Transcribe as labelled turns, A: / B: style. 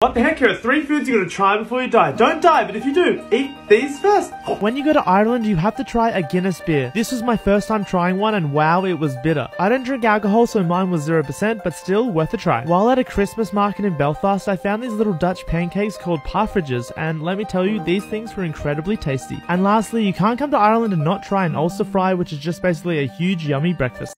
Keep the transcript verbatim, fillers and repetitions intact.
A: What the heck? Here are three foods you gotta try before you die. Don't die, but if you do, eat these first.
B: When you go to Ireland, you have to try a Guinness beer. This was my first time trying one, and wow, it was bitter. I don't drink alcohol, so mine was zero percent, but still worth a try. While at a Christmas market in Belfast, I found these little Dutch pancakes called parfridges, and let me tell you, these things were incredibly tasty. And lastly, you can't come to Ireland and not try an Ulster fry, which is just basically a huge yummy breakfast.